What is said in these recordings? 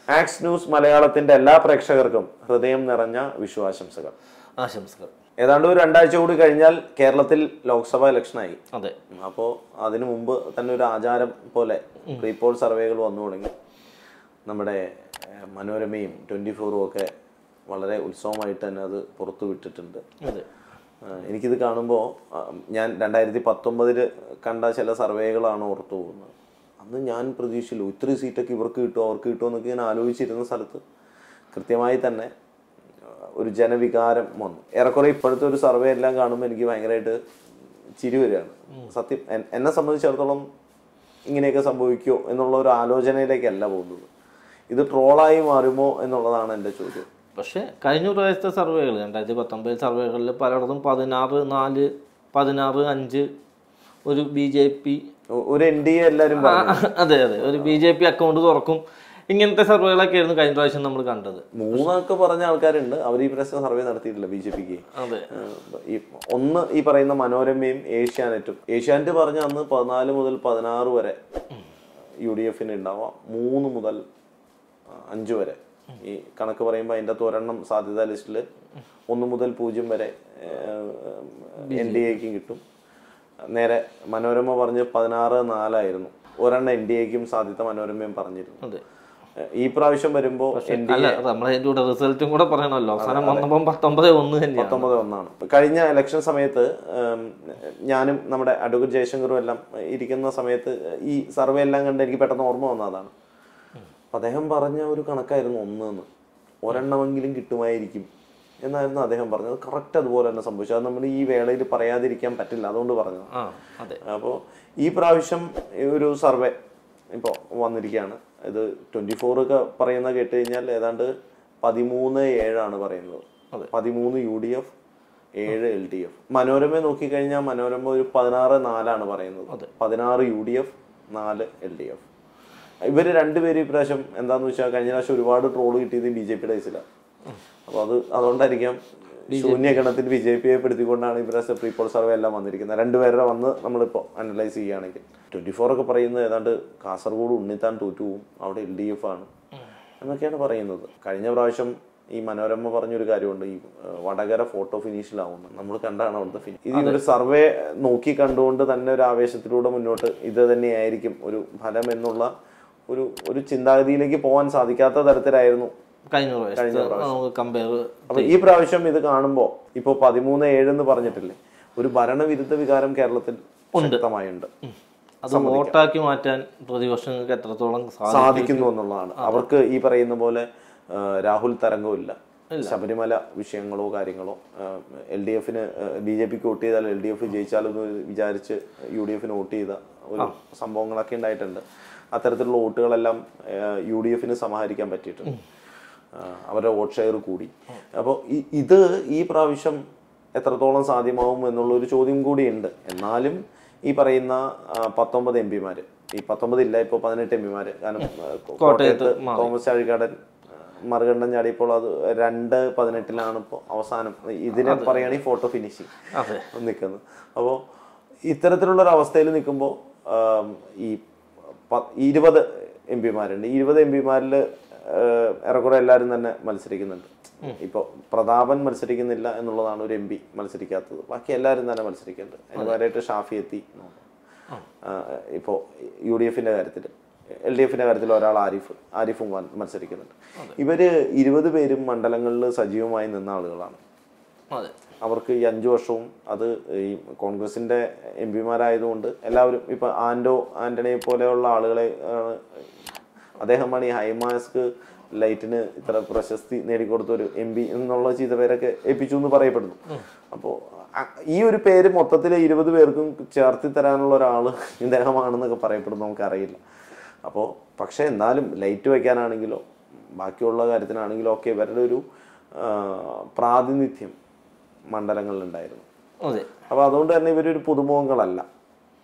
Ax news മലയാളത്തിന്റെ എല്ലാ പ്രേക്ഷകർക്കും ഹൃദയം നിറഞ്ഞ വിഷുവാശംസകൾ. ആശംസകൾ. ഏതാണ്ട് ഒരു 2 ആഴ്ച കൂടി കഴിഞ്ഞാൽ കേരളത്തിൽ ലോക്സഭാ ഇലക്ഷനായി. അതെ. അപ്പോൾ അതിനു മുമ്പ് തന്നെ ഒരു ആചാരം പോലെ പ്രീപോൾ സർവേകൾ വന്നു തുടങ്ങി. നമ്മുടെ മനോരമയും 24 ഒക്കെ വളരെ ഉത്സവമായിട്ട് തന്നെ അത് പുറത്തു വിട്ടിട്ടുണ്ട്. എനിക്കിത് കാണുമ്പോൾ ഞാൻ 2019 കണ്ട ചില സർവേകളാണ് ഓർത്തു പോകുന്നത്. അന്ന് ഞാൻ പ്രതീക്ഷിച്ചില്ല ഇത്രയും സീറ്റൊക്കെ ഇവർക്ക് കിട്ടുമോ അവർക്ക് കിട്ടുമോ എന്നൊക്കെ ഞാൻ ആലോചിച്ചിരുന്ന സ്ഥലത്ത് കൃത്യമായി തന്നെ ഒരു ജനവികാരം വന്നു. ഏറെക്കുറെ ഇപ്പോഴത്തെ ഒരു സർവേ എല്ലാം കാണുമ്പോൾ എനിക്ക് ഭയങ്കരമായിട്ട് ചിരി വരികയാണ്. സത്യം എന്നെ സംബന്ധിച്ചിടത്തോളം ഇങ്ങനെയൊക്കെ സംഭവിക്കുമോ എന്നുള്ള ഒരു ആലോചനയിലേക്കല്ല പോകുന്നത്. ഇത് ട്രോളായി മാറുമോ എന്നുള്ളതാണ് എൻ്റെ ചോദ്യം. പക്ഷേ കഴിഞ്ഞ പ്രാവശ്യത്തെ സർവേകൾ 2019 സർവേകളിൽ പലയിടത്തും 16-4, 16-5 ഒരു BJP ഒരു NDA എല്ലാവരും അതെ ഒരു BJP അക്കൗണ്ട് തുറക്കും. ഇങ്ങനത്തെ സർവേകളൊക്കെ ആയിരുന്നു കഴിഞ്ഞ പ്രാവശ്യം നമ്മൾ കണ്ടത്. 3 പറഞ്ഞ ആൾക്കാരുണ്ട്. അവർ ഈ പ്രശ്നം സർവേ നടത്തിയിട്ടില്ല BJPക്ക്. അതെ. ഒന്ന് ഈ പറയുന്ന മനോരമയും ഏഷ്യാനെറ്റും. ഏഷ്യാനെറ്റ് പറഞ്ഞ അന്ന് 14 മുതൽ 16 വരെ UDF ഉണ്ടാവാം, 3 മുതൽ 5 വരെ. ഈ കണക്ക് പറയുമ്പോൾ അതിൻ്റെ ഒരെണ്ണം സാധ്യതാ ലിസ്റ്റിൽ 1 മുതൽ 0 വരെ NDAക്കും കിട്ടും. നേരെ മനോരമ പറഞ്ഞ് 16-4 ഒരെണ്ണം NDAക്കും സാധ്യത മനോരമയും പറഞ്ഞിരുന്നു. ഈ പ്രാവശ്യം വരുമ്പോൾ റിസൾട്ടും കൂടെ പറയണല്ലോ. 19-1 കഴിഞ്ഞ ഇലക്ഷൻ സമയത്ത് ഞാനും നമ്മുടെ അഡ്വക്കേറ്റ് ജയശങ്കറും എല്ലാം ഇരിക്കുന്ന സമയത്ത് ഈ സർവേ എല്ലാം കണ്ട് എനിക്ക് പെട്ടെന്ന് ഓർമ്മ വന്നതാണ്. അദ്ദേഹം പറഞ്ഞ ഒരു കണക്കായിരുന്നു 1 ഒരെണ്ണമെങ്കിലും കിട്ടുമായിരിക്കും എന്നായിരുന്നു അദ്ദേഹം പറഞ്ഞത്. കറക്റ്റ് അതുപോലെ തന്നെ സംഭവിച്ചു. അത് നമ്മൾ ഈ വേളയിൽ പറയാതിരിക്കാൻ പറ്റില്ല, അതുകൊണ്ട് പറഞ്ഞത്. അപ്പോൾ ഈ പ്രാവശ്യം ഒരു സർവേ ഇപ്പോൾ വന്നിരിക്കുകയാണ്. ഇത് 24 ഒക്കെ പറയുന്നത് കേട്ട് കഴിഞ്ഞാൽ ഏതാണ്ട് 13-7 പറയുന്നത്. 13 UDF, 7 LDF. മനോരമ നോക്കിക്കഴിഞ്ഞാൽ മനോരമ ഒരു 16-4 പറയുന്നത്. 16 UDF, 4 LDF. ഇവർ രണ്ടുപേരും ഈ പ്രാവശ്യം എന്താന്ന് വെച്ചാൽ കഴിഞ്ഞ പ്രാവശ്യം ഒരുപാട് ട്രോള് കിട്ടിയത് BJPയുടെ കേസിലാണ്. അപ്പോൾ അതുകൊണ്ടായിരിക്കാം ശൂന്യഗണത്തിൽ BJPയെ പെടുത്തിക്കൊണ്ടാണ് ഈ പ്രാവശ്യം പ്രീപോൾ സർവേ എല്ലാം വന്നിരിക്കുന്നത്. 2 പേരുടെ വന്ന് നമ്മളിപ്പോൾ അനലൈസ് ചെയ്യുകയാണെങ്കിൽ 24 ഒക്കെ പറയുന്നത് ഏതാണ്ട് കാസർഗോഡ് ഉണ്ണിത്താൻ തോറ്റുപോകും, അവിടെ LDF ആണ് എന്നൊക്കെയാണ് പറയുന്നത്. കഴിഞ്ഞ പ്രാവശ്യം ഈ മനോരമ പറഞ്ഞൊരു കാര്യമുണ്ട്, ഈ വടകര ഫോട്ടോ ഫിനിഷിലാവുന്നു. നമ്മൾ കണ്ടാണ് അവിടുത്തെ ഫിനിഷ്. ഇത് ഒരു സർവേ നോക്കി കണ്ടുകൊണ്ട് തന്നെ ഒരു ആവേശത്തിലൂടെ മുന്നോട്ട് ഇത് തന്നെയായിരിക്കും ഒരു ഫലം എന്നുള്ള ഒരു ചിന്താഗതിയിലേക്ക് പോകാൻ സാധിക്കാത്ത തരത്തിലായിരുന്നു കഴിഞ്ഞ പ്രാവശ്യം. അപ്പൊ ഈ പ്രാവശ്യം ഇത് കാണുമ്പോൾ ഇപ്പോൾ 13-7 എന്ന് പറഞ്ഞിട്ടില്ലേ, ഒരു ഭരണവിരുദ്ധ വികാരം കേരളത്തിൽ ശക്തമായുണ്ട്. അത് വോട്ടാക്കി മാറ്റാൻ പ്രതിപക്ഷങ്ങൾക്ക് എത്രത്തോളം സാധിക്കുന്നു എന്നുള്ളതാണ്. അവർക്ക് ഈ പറയുന്ന പോലെ രാഹുൽ തരംഗമില്ല, ശബരിമല വിഷയങ്ങളോ കാര്യങ്ങളോ. LDFന് BJPക്ക് വോട്ട് ചെയ്താൽ LDF ജയിച്ചാലെന്ന് വിചാരിച്ച് UDFന് വോട്ട് ചെയ്ത ഒരു സംഭവങ്ങളൊക്കെ ഉണ്ടായിട്ടുണ്ട്. അത്തരത്തിലുള്ള വോട്ടുകളെല്ലാം UDFന് സമാഹരിക്കാൻ പറ്റിയിട്ടുണ്ട്. അവരുടെ വോട്ട് ഷെയർ കൂടി. അപ്പോൾ ഇത് ഈ പ്രാവശ്യം എത്രത്തോളം സാധ്യമാവും എന്നുള്ളൊരു ചോദ്യം കൂടിയുണ്ട്. എന്നാലും ഈ പറയുന്ന 19 MPമാർ, ഈ 19 ഇല്ല, ഇപ്പോൾ 18 MPമാർ. കാരണം കോട്ടയത്ത് തോമസ് ചാഴികാടൻ മറുകണ്ഠം ചാടിയപ്പോൾ അത് 2-18 ഇപ്പോൾ അവസാനം ഇതിനെ പറയുകയാണെങ്കിൽ ഫോട്ടോ ഫിനിഷിങ് നിൽക്കുന്നത്. അപ്പോൾ ഇത്തരത്തിലുള്ളൊരു അവസ്ഥയിൽ നിൽക്കുമ്പോൾ ഈ 20 MPമാരുണ്ട്. 20 MPമാരിൽ ഏറെക്കുറെ എല്ലാവരും തന്നെ മത്സരിക്കുന്നുണ്ട്. ഇപ്പോൾ പ്രതാപൻ മത്സരിക്കുന്നില്ല എന്നുള്ളതാണ് ഒരു MP മത്സരിക്കാത്തത്. ബാക്കി എല്ലാവരും തന്നെ മത്സരിക്കുന്നുണ്ട്. അതിന് പകരമായിട്ട് ഷാഫി എത്തി. ഇപ്പോൾ UDFന്റെ കാര്യത്തിൽ, LDFന്റെ കാര്യത്തിൽ ഒരാൾ ആരിഫും മത്സരിക്കുന്നുണ്ട്. ഇവര് 20 പേരും മണ്ഡലങ്ങളിൽ സജീവമായി നിന്ന ആളുകളാണ്. അവർക്ക് ഈ 5 വർഷവും അത് ഈ കോൺഗ്രസിന്റെ MPമാരായതുകൊണ്ട് എല്ലാവരും ഇപ്പൊ ആന്റണിയെ പോലെയുള്ള ആളുകളെ, അദ്ദേഹമാണ് ഈ ഹൈമാസ്ക് ലൈറ്റിന് ഇത്ര പ്രശസ്തി നേടിക്കൊടുത്ത ഒരു MP എന്നുള്ള ചീത്ത പേരൊക്കെ ഏൽപ്പിച്ചു എന്ന് പറയപ്പെടുന്നു. അപ്പോൾ ഈ ഒരു പേര് മൊത്തത്തിൽ 20 പേർക്കും ചേർത്തി തരാനുള്ള ഒരാള് ഇദ്ദേഹമാണെന്നൊക്കെ പറയപ്പെടുന്നു, നമുക്കറിയില്ല. അപ്പോൾ പക്ഷെ എന്നാലും ലൈറ്റ് വയ്ക്കാനാണെങ്കിലോ ബാക്കിയുള്ള കാര്യത്തിനാണെങ്കിലോ ഒക്കെ ഇവരുടെ ഒരു പ്രാതിനിധ്യം മണ്ഡലങ്ങളിലുണ്ടായിരുന്നു. അപ്പോൾ അതുകൊണ്ട് തന്നെ ഇവരൊരു പുതുമുഖങ്ങളല്ല.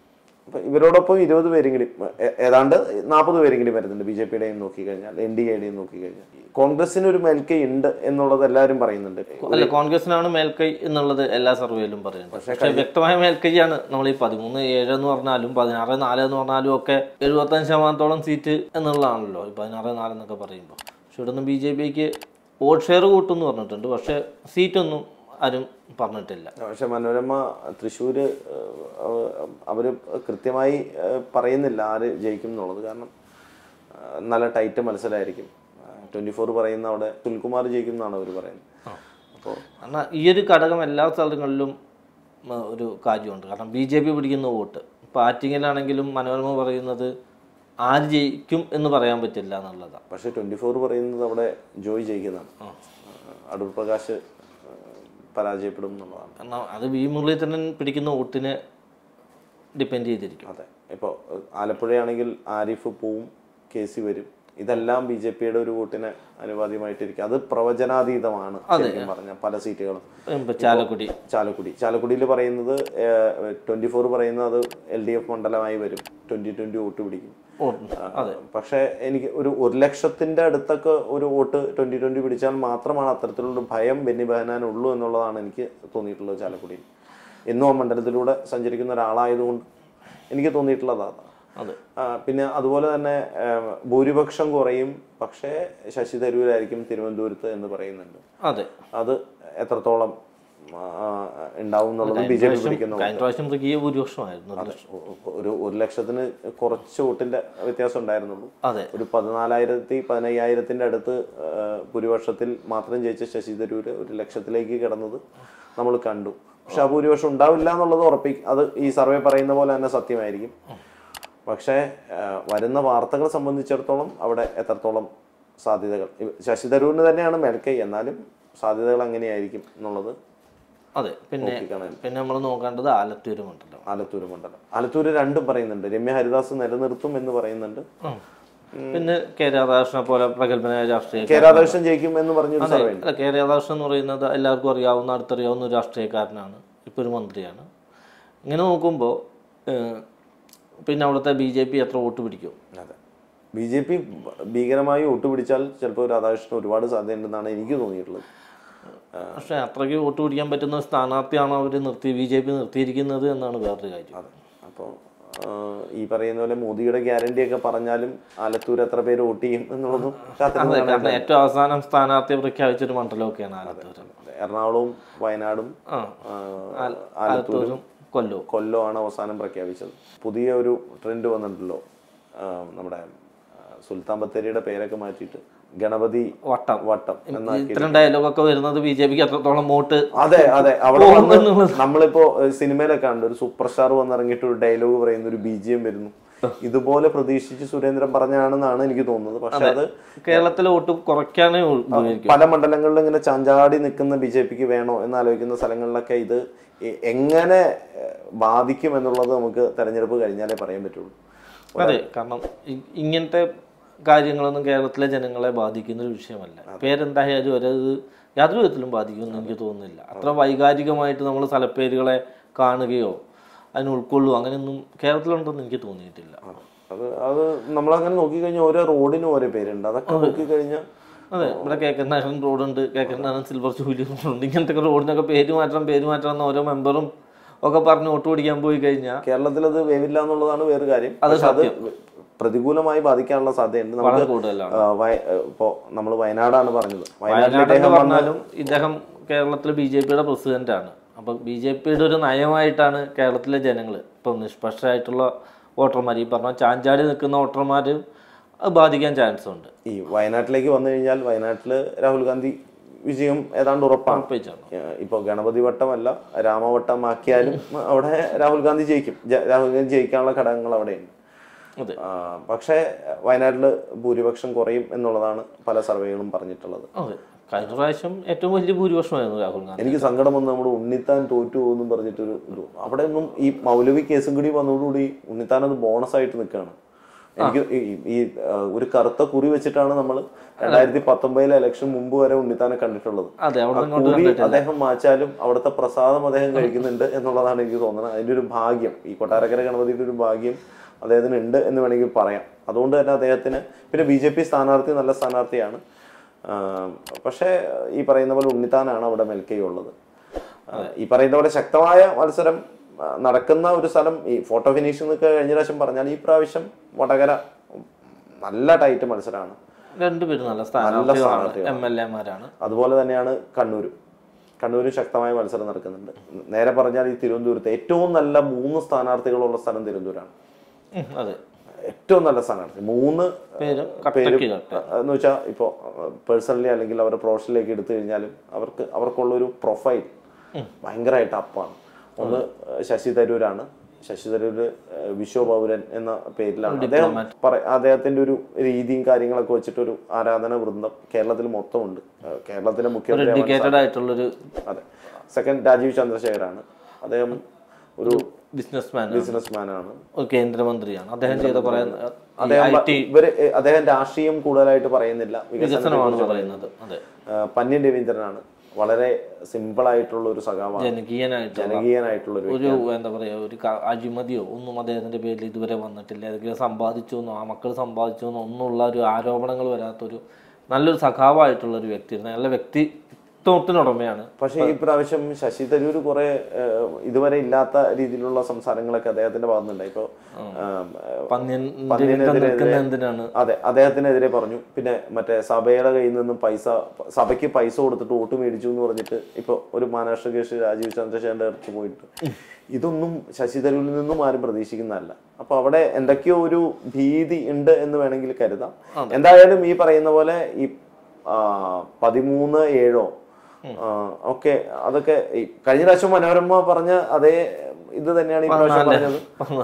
അപ്പം ഇവരോടൊപ്പം 20 പേരെങ്കിലും ഏതാണ്ട് 40 പേരെങ്കിലും വരുന്നുണ്ട് BJP-യുടെയും നോക്കിക്കഴിഞ്ഞാൽ, NDA-യുടെയും നോക്കിക്കഴിഞ്ഞാൽ. കോൺഗ്രസിന് ഒരു മേൽക്കൈ ഉണ്ട് എന്നുള്ളത് എല്ലാവരും പറയുന്നുണ്ട്. അല്ല, കോൺഗ്രസിനാണ് മേൽക്കൈ എന്നുള്ളത് എല്ലാ സർവേയിലും പറയുന്നത്. പക്ഷേ വ്യക്തമായ മേൽക്കൈയാണ്. നമ്മൾ ഈ 13-7 എന്ന് പറഞ്ഞാലും 16-4 എന്ന് പറഞ്ഞാലും ഒക്കെ 75% സീറ്റ് എന്നുള്ളതാണല്ലോ ഈ 16-4 എന്നൊക്കെ പറയുമ്പോൾ. പക്ഷെ ഇവിടെ നിന്ന് BJP-ക്ക് വോട്ട് ഷെയർ കൂട്ടും എന്ന് പറഞ്ഞിട്ടുണ്ട്, പക്ഷെ സീറ്റൊന്നും ആരും പറഞ്ഞിട്ടില്ല. പക്ഷെ മനോരമ തൃശ്ശൂര് അവർ കൃത്യമായി പറയുന്നില്ല ആര് ജയിക്കും എന്നുള്ളത്. കാരണം നല്ല ടൈറ്റ് മത്സരമായിരിക്കും. 24 പറയുന്ന അവിടെ സുനിൽകുമാർ ജയിക്കും എന്നാണ് അവർ പറയുന്നത്. അപ്പോൾ കാരണം ഈ ഒരു ഘടകം എല്ലാ സ്ഥലങ്ങളിലും ഒരു കാര്യമുണ്ട്. കാരണം BJP പിടിക്കുന്ന വോട്ട് ഇപ്പോൾ ആറ്റിങ്ങലാണെങ്കിലും മനോരമ പറയുന്നത് ആര് ജയിക്കും എന്ന് പറയാൻ പറ്റില്ല എന്നുള്ളതാണ്. പക്ഷെ 24 പറയുന്നത് അവിടെ ജോയ് ജയിക്കുന്നതാണ്, അടൂർ പ്രകാശ് പരാജയപ്പെടും എന്നുള്ളതാണ്. കാരണം അത് വി മുരളീധരൻ പിടിക്കുന്ന വോട്ടിനെ ഡിപ്പെൻഡ് ചെയ്തിരിക്കും. അതെ, ഇപ്പോൾ ആലപ്പുഴയാണെങ്കിൽ ആരിഫ് പോവും, KC വരും. ഇതെല്ലാം BJP-യുടെ ഒരു വോട്ടിന് അനുവാദ്യമായിട്ടിരിക്കും. അത് പ്രവചനാതീതമാണ് ശരിക്കും പറഞ്ഞാൽ പല സീറ്റുകളും. ചാലക്കുടിയിൽ പറയുന്നത് 24 പറയുന്നത് അത് LDF മണ്ഡലമായി വരും, 2020 വോട്ട് പിടിക്കും. പക്ഷെ എനിക്ക് ഒരു 1 ലക്ഷത്തിന്റെ അടുത്തൊക്കെ ഒരു വോട്ട് 2020 പിടിച്ചാൽ മാത്രമാണ് അത്തരത്തിലുള്ള ഭയം ബെന്നി ബെഹനാനുള്ളൂ എന്നുള്ളതാണ് എനിക്ക് തോന്നിയിട്ടുള്ളത്. ചാലക്കുടിയിൽ എന്നും ആ മണ്ഡലത്തിലൂടെ സഞ്ചരിക്കുന്ന ഒരാളായതുകൊണ്ട് എനിക്ക് തോന്നിയിട്ടുള്ളത് അതാണ്. പിന്നെ അതുപോലെ തന്നെ ഭൂരിപക്ഷം കുറയും, പക്ഷേ ശശി തരൂരായിരിക്കും തിരുവനന്തപുരത്ത് എന്ന് പറയുന്നുണ്ട്. അത് എത്രത്തോളം ഉണ്ടാവും എന്നുള്ളത് BJP പിടിക്കുന്നു. ഒരു 1 ലക്ഷത്തിന് കുറച്ച് വോട്ടിന്റെ വ്യത്യാസം ഉണ്ടായിരുന്നുള്ളൂ. ഒരു 14,000-15,000 അടുത്ത് ഭൂരിപക്ഷത്തിൽ മാത്രം ജയിച്ച ശശി തരൂര് 1 ലക്ഷത്തിലേക്ക് കിടന്നത് നമ്മൾ കണ്ടു. പക്ഷെ ആ ഭൂരിപക്ഷം ഉണ്ടാവില്ല എന്നുള്ളത് അത് ഈ സർവേ പറയുന്ന പോലെ തന്നെ സത്യമായിരിക്കും. പക്ഷേ വരുന്ന വാർത്തകളെ സംബന്ധിച്ചിടത്തോളം അവിടെ എത്രത്തോളം സാധ്യതകൾ, ശശി തരൂരിന് തന്നെയാണ് മേൽക്കൈ, എന്നാലും സാധ്യതകൾ എങ്ങനെയായിരിക്കും എന്നുള്ളത്. പിന്നെ നമ്മൾ നോക്കേണ്ടത് ആലത്തൂര് മണ്ഡലം. ആലത്തൂര് രണ്ടും പറയുന്നുണ്ട്. രമ്യ ഹരിദാസ് നിലനിർത്തും എന്ന് പറയുന്നുണ്ട്. പിന്നെ കെ രാധാകൃഷ്ണനെ പോലെ പ്രഗത്ഭനായ രാഷ്ട്രീയ കെ രാധാകൃഷ്ണൻ ജയിക്കും എന്ന് പറഞ്ഞൊരു സർവേ. കെ രാധാകൃഷ്ണൻ എന്ന് പറയുന്നത് എല്ലാവർക്കും അടുത്തറിയാവുന്ന ഒരു രാഷ്ട്രീയക്കാരനാണ്, ഇപ്പോൾ ഒരു മന്ത്രിയാണ്. ഇങ്ങനെ നോക്കുമ്പോൾ പിന്നെ അവിടുത്തെ BJP എത്ര വോട്ട് പിടിക്കും? അതെ, BJP ഭീകരമായി വോട്ട് പിടിച്ചാൽ ചിലപ്പോൾ രാധാകൃഷ്ണൻ ഒരുപാട് സാധ്യതയുണ്ടെന്നാണ് എനിക്ക് തോന്നിയിട്ടുള്ളത്. പക്ഷെ അത്രയ്ക്ക് വോട്ട് പിടിക്കാൻ പറ്റുന്ന സ്ഥാനാർത്ഥിയാണോ അവർ BJP നിർത്തിയിരിക്കുന്നത് എന്നാണ് വേറൊരു കാര്യം. അതെ, അപ്പോൾ ഈ പറയുന്ന പോലെ മോദിയുടെ ഗ്യാരണ്ടി ഒക്കെ പറഞ്ഞാലും ആലത്തൂർ എത്ര പേര് വോട്ട് ചെയ്യും എന്നുള്ളതും കാരണം ഏറ്റവും അവസാനം സ്ഥാനാർത്ഥിയെ പ്രഖ്യാപിച്ചൊരു മണ്ഡലമൊക്കെയാണ് ആലത്തൂർ. എറണാകുളവും വയനാടും ആലത്തൂരും കൊല്ലമാണ് അവസാനം പ്രഖ്യാപിച്ചത്. പുതിയ ഒരു ട്രെൻഡ് വന്നിട്ടുണ്ടല്ലോ, നമ്മുടെ സുൽത്താൻ ബത്തേരിയുടെ പേരൊക്കെ മാറ്റിയിട്ട് ഗണപതി വട്ടം ഇത്തരം ഡയലോഗൊക്കെ വരുന്നത് BJPക്ക് എത്രത്തോളം വോട്ട്. അതെ, അവിടെ നമ്മളിപ്പോ സിനിമയിലൊക്കെ ഉണ്ട്, ഒരു സൂപ്പർ സ്റ്റാർ വന്നിറങ്ങിയിട്ട് ഒരു ഡയലോഗ് പറയുന്ന ഒരു BGM വരുന്നു. ഇതുപോലെ പ്രതീക്ഷിച്ച് സുരേന്ദ്രൻ പറഞ്ഞാണെന്നാണ് എനിക്ക് തോന്നുന്നത്. പക്ഷെ അത് കേരളത്തിലെ വോട്ട് കുറയ്ക്കാനേ പല മണ്ഡലങ്ങളിലും ഇങ്ങനെ ചാഞ്ചാടി നിൽക്കുന്ന BJPക്ക് വേണോ എന്നാലോചിക്കുന്ന സ്ഥലങ്ങളിലൊക്കെ ഇത് എങ്ങനെ ബാധിക്കും എന്നുള്ളത് നമുക്ക് തെരഞ്ഞെടുപ്പ് കഴിഞ്ഞാലേ പറയാൻ പറ്റുള്ളൂ. അതെ, കാരണം ഇങ്ങനത്തെ കാര്യങ്ങളൊന്നും കേരളത്തിലെ ജനങ്ങളെ ബാധിക്കുന്ന ഒരു വിഷയമല്ല. പേരെന്തായാലും യാതൊരു വിധത്തിലും ബാധിക്കുമെന്ന് എനിക്ക് തോന്നുന്നില്ല. അത്ര വൈകാരികമായിട്ട് നമ്മൾ സ്ഥലപ്പേരുകളെ കാണുകയോ അതിന് ഉൾക്കൊള്ളുകയോ അങ്ങനെയൊന്നും കേരളത്തിലുണ്ടെന്ന് എനിക്ക് തോന്നിയിട്ടില്ല. അത് നമ്മളങ്ങനെ നോക്കിക്കഴിഞ്ഞാൽ ഓരോ റോഡിനും ഓരോ പേരുണ്ട്. അതൊക്കെ നോക്കിക്കഴിഞ്ഞാൽ അതെ, ഇവിടെ കേക്കനാരൻ റോഡുണ്ട്, കേക്കനാരൻ സിൽവർ ജൂബിലി റോഡുണ്ട്. ഇങ്ങനത്തെ റോഡിനൊക്കെ പേര് മാറ്റണം എന്ന് ഓരോ മെമ്പറും ഒക്കെ പറഞ്ഞ് വോട്ട് പിടിക്കാൻ പോയി കഴിഞ്ഞാൽ കേരളത്തിൽ അത് വേവില്ല എന്നുള്ളതാണ് വേറെ കാര്യം. അത് പ്രതികൂലമായി ബാധിക്കാനുള്ള സാധ്യതയുണ്ട്. ഇപ്പോ നമ്മൾ വയനാടാണ് പറഞ്ഞത്. പറഞ്ഞാലും ഇദ്ദേഹം കേരളത്തിലെ BJPയുടെ പ്രസിഡന്റാണ്. അപ്പം BJPയുടെ ഒരു നയമായിട്ടാണ് കേരളത്തിലെ ജനങ്ങൾ ഇപ്പം നിഷ്പക്ഷമായിട്ടുള്ള വോട്ടർമാർ, ഈ പറഞ്ഞ ചാഞ്ചാടി നിൽക്കുന്ന വോട്ടർമാർ അത് ബാധിക്കാൻ ചാൻസ് ഉണ്ട്. ഈ വയനാട്ടിലേക്ക് വന്നു കഴിഞ്ഞാൽ വയനാട്ടിൽ രാഹുൽ ഗാന്ധി വിജയം ഏതാണ്ട് ഉറപ്പാണ്. ഇപ്പോൾ ഗണപതി വട്ടമല്ല രാമവട്ടം ആക്കിയാലും അവിടെ രാഹുൽ ഗാന്ധി ജയിക്കും. രാഹുൽ ഗാന്ധി ജയിക്കാനുള്ള ഘടകങ്ങൾ അവിടെയുണ്ട്. പക്ഷേ വയനാട്ടിൽ ഭൂരിപക്ഷം കുറയും എന്നുള്ളതാണ് പല സർവേകളും പറഞ്ഞിട്ടുള്ളത്. കഴിഞ്ഞ പ്രാവശ്യം ഏറ്റവും വലിയ ഭൂരിപക്ഷമായിരുന്നു രാഹുൽ ഗാന്ധി. എനിക്ക് സങ്കടം വന്ന് നമ്മുടെ ഉണ്ണിത്താൻ തോറ്റു പോകുന്നു പറഞ്ഞിട്ടൊരു അവിടെ ഒന്നും ഈ മൗലവി കേസും കൂടി വന്നതോടുകൂടി ഉണ്ണിത്താൻ അത് ബോണസ് ആയിട്ട് നിൽക്കുകയാണ്. എനിക്ക് ഈ ഒരു കറുത്ത കുറി വെച്ചിട്ടാണ് നമ്മൾ 2019 ഇലക്ഷൻ മുമ്പ് വരെ ഉണ്ണിത്താനെ കണ്ടിട്ടുള്ളത്. കുറി അദ്ദേഹം മാറ്റാലും അവിടുത്തെ പ്രസാദം അദ്ദേഹം കഴിക്കുന്നുണ്ട് എന്നുള്ളതാണ് എനിക്ക് തോന്നുന്നത്. അതിന്റെ ഒരു ഭാഗ്യം, ഈ കൊട്ടാരക്കര ഗണപതിയുടെ ഒരു ഭാഗ്യം അദ്ദേഹത്തിന് ഉണ്ട് എന്ന് വേണമെങ്കിൽ പറയാം. അതുകൊണ്ട് തന്നെ അദ്ദേഹത്തിന്, പിന്നെ BJP സ്ഥാനാർത്ഥി നല്ല സ്ഥാനാർത്ഥിയാണ്. പക്ഷേ ഈ പറയുന്ന പോലെ ഉണ്ണിത്താനാണ് അവിടെ മേൽക്കൈ ഉള്ളത്. ഈ പറയുന്ന പോലെ ശക്തമായ മത്സരം നടക്കുന്ന ഒരു സ്ഥലം, ഈ ഫോട്ടോ ഫിനിഷ് എന്നൊക്കെ കഴിഞ്ഞ പ്രാവശ്യം പറഞ്ഞാൽ, ഈ പ്രാവശ്യം വടകര നല്ല ടൈറ്റ് മത്സരമാണ്. രണ്ടുപേരും നല്ല സ്ഥാനാർത്ഥികളാണ്. അതുപോലെ തന്നെയാണ് കണ്ണൂരും ശക്തമായ മത്സരം നടക്കുന്നുണ്ട്. നേരെ പറഞ്ഞാൽ ഈ തിരുവനന്തപുരത്ത് ഏറ്റവും നല്ല 3 സ്ഥാനാർത്ഥികളുള്ള സ്ഥലം തിരുവനന്തപുരമാണ്. ഏറ്റവും നല്ല സ്ഥാനാർത്ഥി 3 പേരും എന്ന് വെച്ചാൽ ഇപ്പോൾ പേഴ്സണലി അല്ലെങ്കിൽ അവരുടെ പ്രൊഫഷനിലേക്ക് എടുത്തു കഴിഞ്ഞാലും അവർക്കുള്ളൊരു പ്രൊഫൈൽ ഭയങ്കരമായിട്ട് അപ്പാണ്. ഒന്ന് ശശി തരൂരാണ്. ശശി തരൂര് വിശ്വപൗരൻ എന്ന പേരിലാണ് അദ്ദേഹത്തിന്റെ ഒരു രീതിയും കാര്യങ്ങളൊക്കെ വെച്ചിട്ടൊരു ആരാധന വൃന്ദം കേരളത്തിൽ മൊത്തമുണ്ട്. കേരളത്തിലെ മുഖ്യമന്ത്രി. അതെ. സെക്കൻഡ് രാജീവ് ചന്ദ്രശേഖരാണ്. അദ്ദേഹം ഒരു ബിസിനസ്മാനാണ്, കേന്ദ്രമന്ത്രിയാണ്. അദ്ദേഹം രാഷ്ട്രീയം കൂടുതലായിട്ട് പറയുന്നില്ല, വികസനമാണ് പറയുന്നത്. പന്ന്യൻ രവീന്ദ്രനാണ്. വളരെ സിമ്പിൾ ആയിട്ടുള്ള ഒരു സഖാവാണ്, ജനകീയനായിട്ടുള്ള ഒരു എന്താ പറയാ, ഒരു അഴിമതിയോ ഒന്നും അദ്ദേഹത്തിന്റെ പേരിൽ ഇതുവരെ വന്നിട്ടില്ല. ഏതെങ്കിലും സമ്പാദിച്ചു എന്നോ ആ മക്കൾ സമ്പാദിച്ചു എന്നോ ഒന്നുള്ള ഒരു ആരോപണങ്ങൾ വരാത്തൊരു നല്ലൊരു സഖാവായിട്ടുള്ള ഒരു വ്യക്തി, നല്ല വ്യക്തിത്വത്തിനുടമയാണ്. പക്ഷേ ഈ പ്രാവശ്യം ശശി തരൂർ കുറെ ഇതുവരെ ഇല്ലാത്ത രീതിയിലുള്ള സംസാരങ്ങളൊക്കെ അദ്ദേഹത്തിന്റെ ഭാഗത്തുണ്ടായി. ഇപ്പൊ അതെ, അദ്ദേഹത്തിനെതിരെ പറഞ്ഞു. പിന്നെ മറ്റേ സഭയുടെ കയ്യിൽ നിന്നും സഭയ്ക്ക് പൈസ കൊടുത്തിട്ട് വോട്ട് മേടിച്ചു എന്ന് പറഞ്ഞിട്ട് ഇപ്പൊ ഒരു മഹാരാഷ്ട്ര കേസ് രാജീവ് ചന്ദ്രശേഖരന്റെ അടുത്ത് പോയിട്ട്, ഇതൊന്നും ശശി തരൂരിൽ നിന്നും ആരും പ്രതീക്ഷിക്കുന്നതല്ല. അപ്പൊ അവിടെ എന്തൊക്കെയോ ഒരു ഭീതി ഉണ്ട് എന്ന് വേണമെങ്കിൽ കരുതാം. എന്തായാലും ഈ പറയുന്ന പോലെ ഈ 13-7 ഒക്കെ അതൊക്കെ കഴിഞ്ഞ പ്രാവശ്യം മനോരമ പറഞ്ഞ അതേ ഇത് തന്നെയാണ് ഈ പ്രാവശ്യം പറഞ്ഞത്.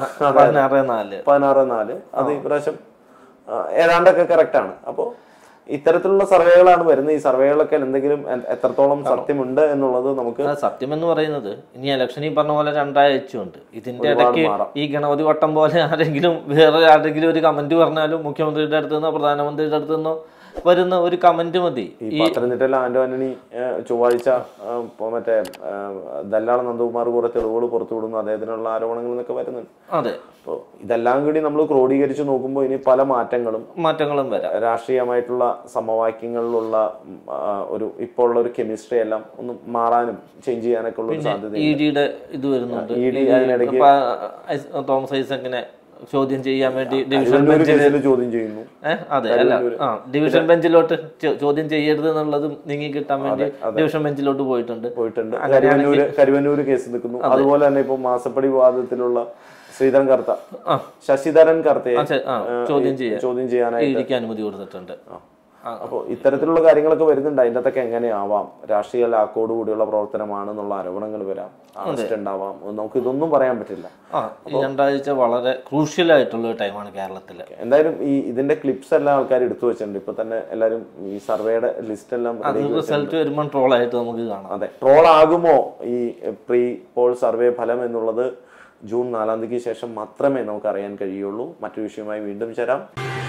16-4 അത് ഈ പ്രാവശ്യം ഏതാണ്ടൊക്കെ കറക്റ്റ് ആണ്. അപ്പോ ഇത്തരത്തിലുള്ള സർവേകളാണ് വരുന്നത്. ഈ സർവേകളൊക്കെ എന്തെങ്കിലും എത്രത്തോളം സത്യമുണ്ട് എന്നുള്ളത് നമുക്ക്, സത്യം എന്ന് പറയുന്നത് ഇനി ഇലക്ഷൻ ഈ പറഞ്ഞ പോലെ 2 ആഴ്ചയുണ്ട്. ഇതിന്റെ ഇടയ്ക്ക് ഈ ഗണപതി വട്ടം പോലെ വേറെ ആരെങ്കിലും ഒരു കമന്റ് പറഞ്ഞാലും മുഖ്യമന്ത്രിയുടെ അടുത്ത് നിന്നോ പ്രധാനമന്ത്രിയുടെ അടുത്ത് നിന്നോ വരുന്ന ഒരു കമന്റ് മതി. ഈ പത്തനംതിട്ടയിൽ ആന്റോ ആന്റണി ചൊവ്വാഴ്ച മറ്റേ ദല്ലാള നന്ദകുമാർ കുറെ തെളിവുകൾ പുറത്തുവിടുന്നു, അദ്ദേഹത്തിനുള്ള ആരോപണങ്ങൾ എന്നൊക്കെ വരുന്നുണ്ട്. അതെ. അപ്പോൾ ഇതെല്ലാം കൂടി നമ്മൾ ക്രോഡീകരിച്ച് നോക്കുമ്പോൾ ഇനി പല മാറ്റങ്ങളും വരാം. രാഷ്ട്രീയമായിട്ടുള്ള സമവാക്യങ്ങളിലുള്ള ഒരു ഇപ്പോൾ ഉള്ള ഒരു കെമിസ്ട്രി എല്ലാം ഒന്ന് മാറാനും ചേഞ്ച് ചെയ്യാനൊക്കെ ഉള്ള സാധ്യത. ഇഡിയുടെ ഇത് വരുന്നുണ്ട്. അതിനിടയ്ക്ക് തോമസ് ഐസക്കിനെ ചോദ്യം ചെയ്യാൻ വേണ്ടി ചോദ്യം ചെയ്യുന്നു. അതെ, അല്ല ഡിവിഷൻ ബെഞ്ചിലോട്ട് ചോദ്യം ചെയ്യരുത് എന്നുള്ളതും നീങ്ങി കിട്ടാൻ വേണ്ടി ഡിവിഷൻ ബെഞ്ചിലോട്ട് പോയിട്ടുണ്ട്. കരുവന്നൂര് കേസ് നിൽക്കുന്നു. അതുപോലെ തന്നെ ഇപ്പൊ മാസപ്പടി വിവാദത്തിലുള്ള ശ്രീധരൻ കർത്ത, ശശിധരൻ കർത്തയെ ചോദ്യം ചെയ്യാനായിട്ട് അനുമതി കൊടുത്തിട്ടുണ്ട്. അപ്പോൾ ഇത്തരത്തിലുള്ള കാര്യങ്ങളൊക്കെ വരുന്നുണ്ട്. അതിൻ്റെ അകത്തൊക്കെ എങ്ങനെയാവാം, രാഷ്ട്രീയ ലാക്കോട് കൂടിയുള്ള പ്രവർത്തനമാണെന്നുള്ള ആരോപണങ്ങൾ വരാം, അറസ്റ്റ് ഉണ്ടാവാം. നമുക്ക് ഇതൊന്നും പറയാൻ പറ്റില്ല. ഈ 2 ആഴ്ച വളരെ ക്രൂഷ്യൽ ആയിട്ടുള്ള ഒരു ടൈമാണ് കേരളത്തിൽ. എന്തായാലും ഇതിന്റെ ക്ലിപ്സ് എല്ലാം ആൾക്കാർ എടുത്തു വെച്ചിട്ടുണ്ട്. ഇപ്പൊ തന്നെ എല്ലാവരും ഈ സർവേയുടെ ലിസ്റ്റ് എല്ലാം റിസൾട്ട് വരുമ്പോൾ ട്രോളായിട്ട് നമുക്ക് കാണാം. അതെ, ട്രോൾ ആകുമോ ഈ പ്രീ പോൾ സർവേ ഫലം എന്നുള്ളത് ജൂൺ 4 ശേഷം മാത്രമേ നമുക്ക് അറിയാൻ കഴിയുള്ളൂ. മറ്റൊരു വിഷയമായി വീണ്ടും ചേരാം.